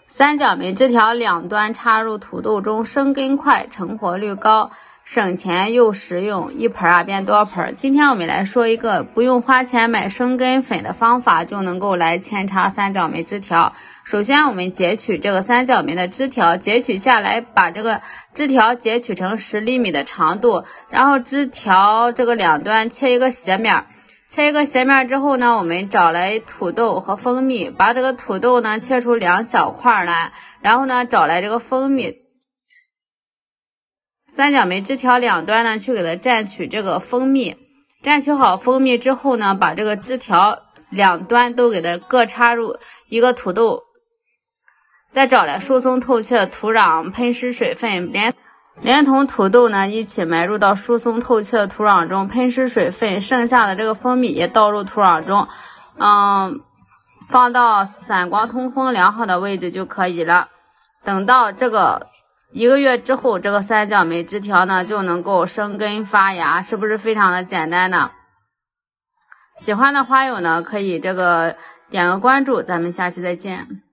三角梅枝条两端插入土豆中，生根快，成活率高，省钱又实用，一盆变多盆。今天我们来说一个不用花钱买生根粉的方法，就能够来扦插三角梅枝条。首先我们截取这个三角梅的枝条，截取下来，把这个枝条截取成10厘米的长度，然后枝条这个两端切一个斜面。切一个斜面之后呢，我们找来土豆和蜂蜜，把这个土豆呢切出2小块来，然后呢找来这个蜂蜜，三角梅枝条两端呢去给它蘸取这个蜂蜜，蘸取好蜂蜜之后呢，把这个枝条两端都给它各插入一个土豆，再找来疏松透气的土壤，喷湿水分，连同土豆呢一起埋入到疏松透气的土壤中，喷湿水分，剩下的这个蜂蜜也倒入土壤中，放到散光通风良好的位置就可以了。等到这个1个月之后，这个三角梅枝条呢就能够生根发芽，是不是非常的简单呢？喜欢的花友呢可以点个关注，咱们下期再见。